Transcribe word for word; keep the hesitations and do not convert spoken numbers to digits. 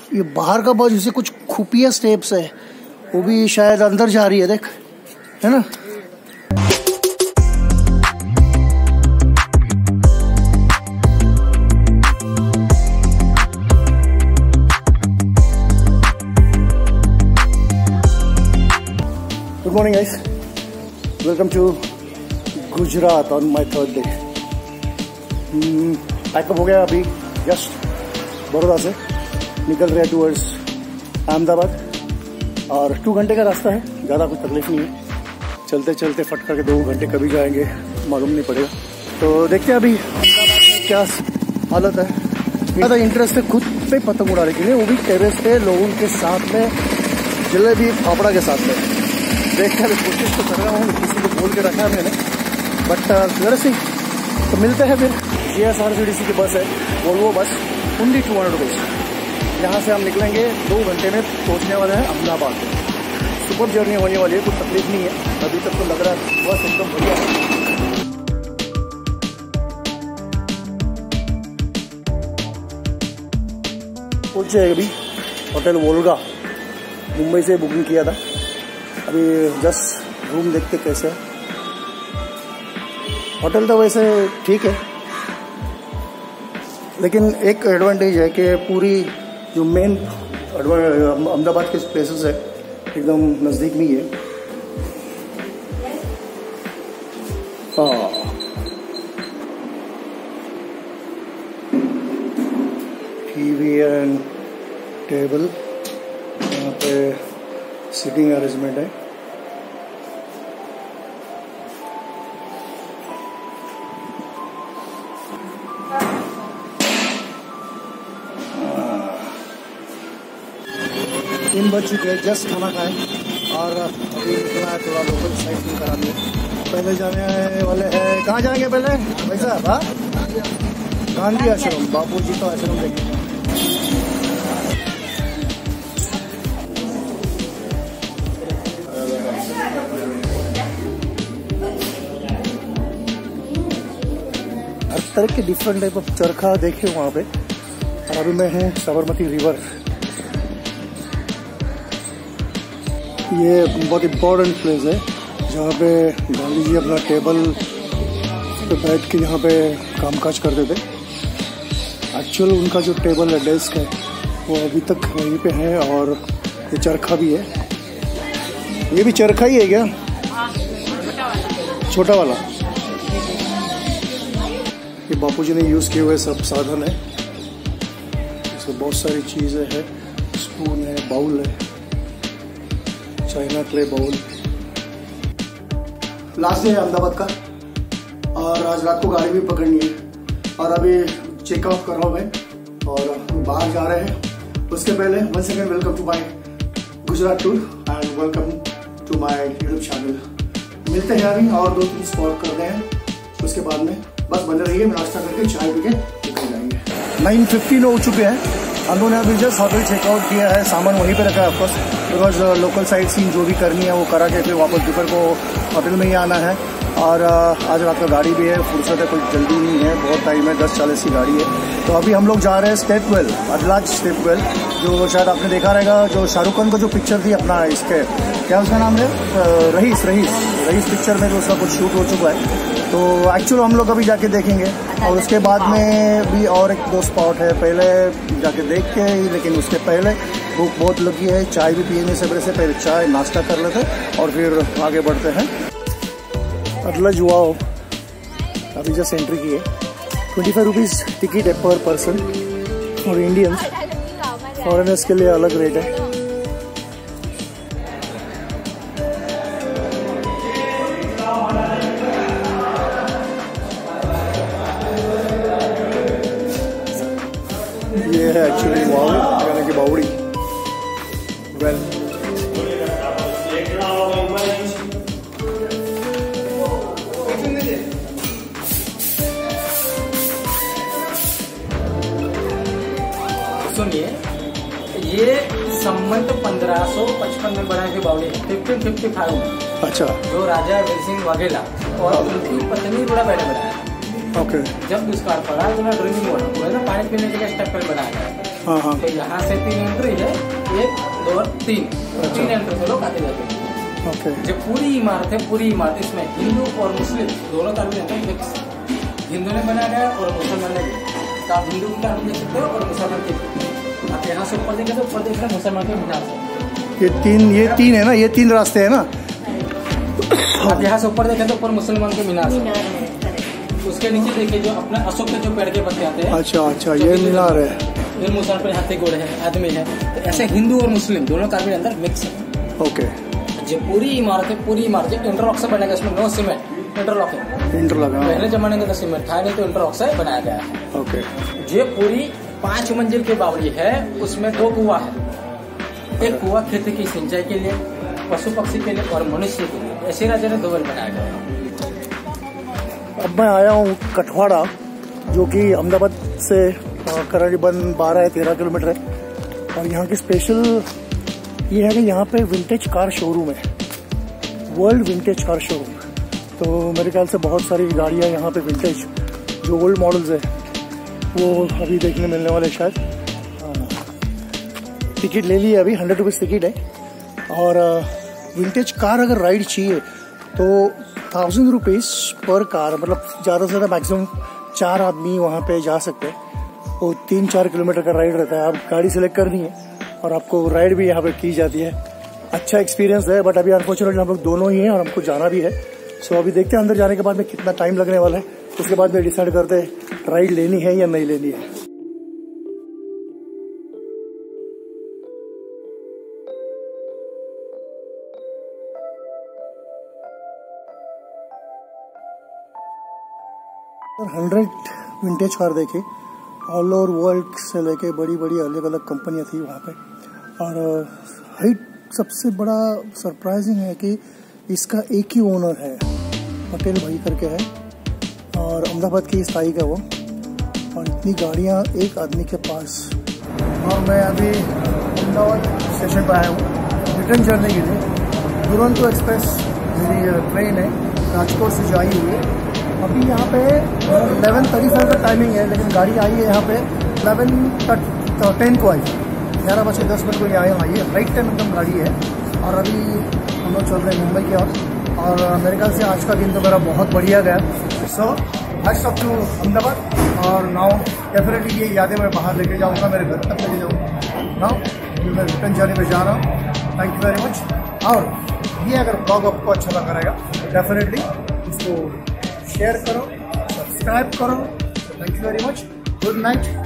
ये बाहर का बहुत जैसे कुछ खुफिया स्टेप्स है, वो भी शायद अंदर जा रही है, देख, है ना। Good morning guys, welcome to Gujarat on my third day. Pack up हो गया अभी, जस्ट बड़ौदा से निकल रहे हैं टूवर्ड्स अहमदाबाद, और टू घंटे का रास्ता है, ज़्यादा कुछ तकलीफ नहीं है। चलते चलते फट करके दो घंटे कभी जाएंगे मालूम नहीं पड़ेगा। तो देखते हैं अभी अहमदाबाद में क्या हालत है। ज़्यादा इंटरेस्ट है खुद पे पतंग उड़ाने के लिए, वो भी टेरेस पे लोगों के साथ में, जलेबी फाफड़ा के साथ में। देखते हैं, कोशिश तो कर रहा हूँ, किसी को बोल के रखा है मैंने, बट जरा सी तो मिलते हैं फिर। G S R C D C की बस है, Volvo bus, only two hundred rupees. यहाँ से हम निकलेंगे, दो घंटे में पहुँचने वाले हैं अहमदाबाद। सुपर जर्नी होने वाली है, कुछ तकलीफ नहीं है अभी तक, तो लग रहा है बस एकदम बढ़िया है। पहुँचे अभी होटल वोल्गा, मुंबई से बुकिंग किया था। अभी जस्ट रूम देखते कैसे है। होटल तो वैसे ठीक है, लेकिन एक एडवांटेज है कि पूरी जो मेन अहमदाबाद के प्लेसेस है एकदम नज़दीक में ही है। हाँ, टीवी एंड टेबल, यहाँ पे सीटिंग अरेंजमेंट है। तीन बज चुके हैं, जस्ट खाना खाए और अभी निकला है थोड़ा लोकल साइट करा दिए। पहले जाने वाले हैं, कहाँ जाएंगे पहले भाई साहब? हाँ, गांधी आश्रम, बापू जी का आश्रम देखेंगे। हर तरह के डिफरेंट टाइप ऑफ चरखा देखे वहाँ पे। और अभी मैं हूँ साबरमती रिवर। ये बहुत इम्पोर्टेंट प्लेस है जहाँ पे गांधी जी अपना टेबल पे बैठ के यहाँ पे कामकाज करते थे। एक्चुअल उनका जो टेबल है, डेस्क है, वो अभी तक वहीं पे है। और ये चरखा भी है, ये भी चरखा ही है क्या? छोटा वाला। ये बापूजी ने यूज़ किए हुए सब साधन है, इसमें बहुत सारी चीज़ें हैं। स्पून है, बाउल है, china clay bowl. Last day है अहमदाबाद का, और आज रात को गाड़ी भी पकड़नी है। और अभी चेकआउट कर रहा हूँ मैं और बाहर जा रहे हैं। उसके पहले one second, welcome to my Gujarat tour and welcome to my YouTube channel. मिलते हैं अभी और दो तीन स्पॉट करते हैं, उसके बाद में बस बने रहिए। नाश्ता करके चाय पी के निकल जाएंगे। नाइन फिफ्टीन हो चुके हैं, हम लोगों ने अभी जस्ट होटल चेकआउट किया है, सामान वहीं पे रखा है of course, because local sightseeing जो भी करनी है वो करा के फिर वापस दोपहर को होटल में ही आना है। और आज रात का गाड़ी भी है, फुर्सत है, कोई जल्दी नहीं है, बहुत टाइम है, दस चालीस की गाड़ी है। तो अभी हम लोग जा रहे हैं स्टेपवेल, अदलाज स्टेपवेल, जो शायद आपने देखा रहेगा, जो शाहरुख खान का जो पिक्चर थी अपना, इसके क्या उसका नाम है, रईस रईस रईस पिक्चर में जो उसका कुछ शूट हो चुका है। तो एक्चुअल हम लोग अभी जाके देखेंगे, और उसके बाद में भी और एक दो स्पॉट है, पहले जाके देख के, लेकिन उसके पहले भूख बहुत लगी है, चाय भी पियने से से पहले चाय नाश्ता कर लेते और फिर आगे बढ़ते हैं। अदलाज वाओ, अभी जस्ट एंट्री की है। ट्वेंटी फाइव रुपीज़ टिकट है पर पर्सन, और इंडियंस, फॉरेनर्स के लिए अलग रेट है। ये है एक्चुअली वाओ, यानी कि बावड़ी। वेल, सुनिए, ये संबंध पंद्रह सौ पचपन में बना के बावड़ी, फिफ्टीन फिफ्टी फाइव में। अच्छा, जो राजा वीर सिंह वाघेला और उनकी पत्नी बड़ा पहले बनाया। ओके। जब दुष्काल पड़ा तो ड्रिंकिंग वाटर, ना पानी पीने के लिए स्टेप बनाया गया। हाँ हाँ। तो यहाँ से तीन एंट्री है, एक दो तीन, तीन एंट्री से लोग आते जाते हैं। ओके। जो पूरी इमारत है, पूरी इमारत इसमें हिंदू और मुस्लिम दोनों का भी रहता है मिक्स। हिंदू ने बनाया गया और मुसलमान ने भी, तो आप हिंदू की कार देख सकते हो और मुसलमान की। आप यहाँ से ऊपर देखें तो ऊपर देख रहे हैं मुसलमान के मीनार से। ये तीन ये तीन है ना, ये तीन रास्ते है ना। आप यहाँ से ऊपर देखें तो ऊपर मुसलमान के मीनार से, उसके नीचे देखिए जो अपने अशोक के जो पेड़ के पत्ते आते हैं। अच्छा अच्छा, ये मीनार है। ये मुसलमान पर हाथी घोड़े है, आदमी है, तो ऐसे हिंदू और मुस्लिम दोनों कार के अंदर मिक्स है। ओके। जो पूरी इमारत है, पूरी इमारत इंटरलॉक से बनेगा, इसमें नो सीमेंट, इंटरलॉक है। इंटरलॉक पहले जमाने में तो सीमेंट था नहीं, तो इंटरलॉक से बनाया गया है। ओके। जो पूरी पांच मंजिल की बावड़ी है, उसमें दो कुआं है। एक कुआं खेती की सिंचाई के लिए, पशु पक्षी के लिए और मनुष्य के लिए, ऐसे राजा ने दो बार बनाया गया है। अब मैं आया हूँ कठवाड़ा, जो कि अहमदाबाद से करीबन बारह या तेरह किलोमीटर है। और यहाँ की स्पेशल ये है कि यहाँ पे विंटेज कार शोरूम है, वर्ल्ड विंटेज कार शोरूम। तो मेरे ख्याल से बहुत सारी गाड़ियाँ यहाँ पे विंटेज जो ओल्ड मॉडल्स है वो अभी देखने मिलने वाले शायद। टिकट ले लिए अभी, हंड्रेड रुपीज़ टिकट है। और विंटेज कार अगर राइड चाहिए तो थाउजेंड रुपीज़ पर कार, मतलब ज़्यादा से ज़्यादा मैक्सिमम चार आदमी वहाँ पे जा सकते हैं। वो तीन चार किलोमीटर का राइड रहता है, आप गाड़ी सेलेक्ट करनी है और आपको राइड भी यहाँ पे की जाती है। अच्छा एक्सपीरियंस है, बट अभी अनफॉर्चुनेटली हम लोग दोनों ही हैं और हमको जाना भी है। सो अभी देखते हैं अंदर जाने के बाद में कितना टाइम लगने वाला है, उसके बाद में डिसाइड करते हैं राइड लेनी है या नहीं लेनी है। हंड्रेड विंटेज कार देखे, ऑल ओवर वर्ल्ड से लेके बड़ी बड़ी अलग अलग कंपनियां थी वहाँ पे। और हाइट सबसे बड़ा सरप्राइजिंग है कि इसका एक ही ओनर है, पटेल भाई करके है, और अहमदाबाद की स्थायी का वो। और इतनी गाड़ियाँ एक आदमी के पास। और मैं अभी अहमदाबाद स्टेशन पर आया हूँ रिटर्न जर्नी के लिए। दुरंतो एक्सप्रेस मेरी ट्रेन है, राजकोट से जो आई हुई है। अभी यहाँ पे इलेवन थर्टी फाइव का टाइमिंग है, लेकिन गाड़ी आई है यहाँ पे इलेवन टेन को आई, ग्यारह बजे दस मिनट को ये आए आई है। राइट टाइम एकदम गाड़ी है। और अभी हम लोग चल रहे हैं मुंबई की ओर। और मेरे ख्याल से आज का दिन तो मेरा बहुत बढ़िया गया। So hats off to Ahmedabad. और नाउ डेफिनेटली ये यादें मैं बाहर लेके जाऊँगा, मेरे घर तक लेके जाऊँगा। नाउ मैं रिटर्न जर्नी में जा रहा हूँ। Thank you very much. और ये अगर ब्लॉग आपको अच्छा लगा रहेगा डेफिनेटली इसको शेयर करो, सब्सक्राइब करो। Thank you very much. Good night.